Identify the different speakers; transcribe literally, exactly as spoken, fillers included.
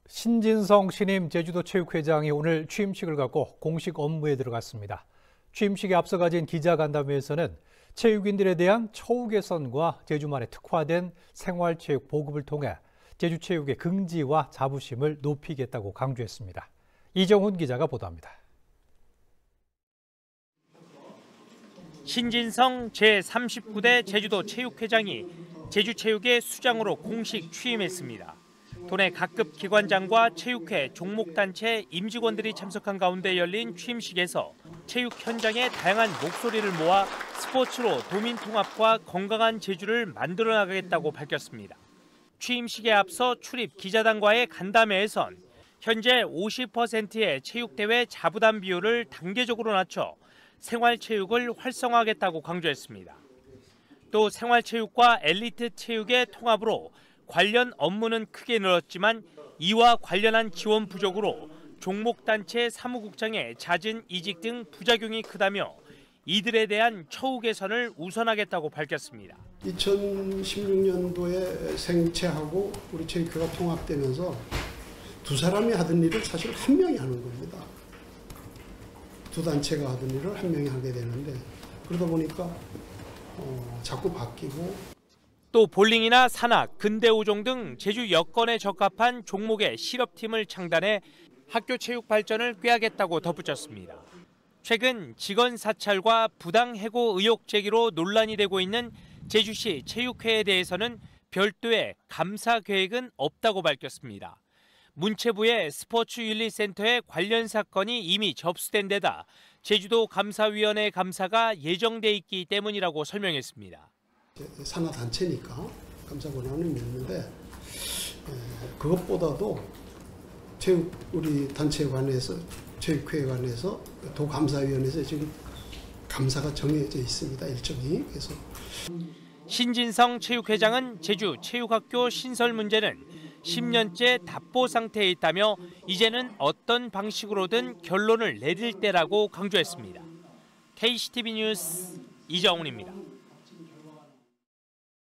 Speaker 1: 신진성 신임 제주도체육회장이 오늘 취임식을 갖고 공식 업무에 들어갔습니다. 취임식에 앞서 가진 기자간담회에서는 체육인들에 대한 처우 개선과 제주만의 특화된 생활체육 보급을 통해 제주체육의 긍지와 자부심을 높이겠다고 강조했습니다. 이정훈 기자가 보도합니다.
Speaker 2: 신진성 제삼십구 대 제주도체육회장이 제주체육의 수장으로 공식 취임했습니다. 도내 각급 기관장과 체육회, 종목단체, 임직원들이 참석한 가운데 열린 취임식에서 체육 현장의 다양한 목소리를 모아 스포츠로 도민 통합과 건강한 제주를 만들어 나가겠다고 밝혔습니다. 취임식에 앞서 출입 기자단과의 간담회에선 현재 오십 퍼센트의 체육대회 자부담 비율을 단계적으로 낮춰 생활체육을 활성화하겠다고 강조했습니다. 또 생활체육과 엘리트 체육의 통합으로 관련 업무는 크게 늘었지만 이와 관련한 지원 부족으로 종목단체 사무국장의 잦은 이직 등 부작용이 크다며 이들에 대한 처우 개선을 우선하겠다고 밝혔습니다.
Speaker 3: 이천십육 년도에 생체하고 우리 체육회가 통합되면서 두 사람이 하던 일을 사실 한 명이 하는 겁니다. 두 단체가 하던 일을 한 명이 하게 되는데 그러다 보니까 어, 자꾸 바뀌고
Speaker 2: 또 볼링이나 산악, 근대오종 등 제주 여건에 적합한 종목의 실업팀을 창단해 학교 체육 발전을 꾀하겠다고 덧붙였습니다. 최근 직원 사찰과 부당 해고 의혹 제기로 논란이 되고 있는 제주시 체육회에 대해서는 별도의 감사 계획은 없다고 밝혔습니다. 문체부의 스포츠윤리센터의 관련 사건이 이미 접수된 데다 제주도 감사위원회 감사가 예정돼 있기 때문이라고 설명했습니다.
Speaker 3: 산하단체니까 감사 권한은 있는데 그것보다도 체육 우리 단체에 관해서 체육회에 관해서 도감사위원회에서 지금 감사가 정해져 있습니다. 일정이. 그래서
Speaker 2: 신진성 체육회장은 제주 체육학교 신설 문제는 십 년째 답보 상태에 있다며 이제는 어떤 방식으로든 결론을 내릴 때라고 강조했습니다. 케이씨티비 뉴스 이정훈입니다.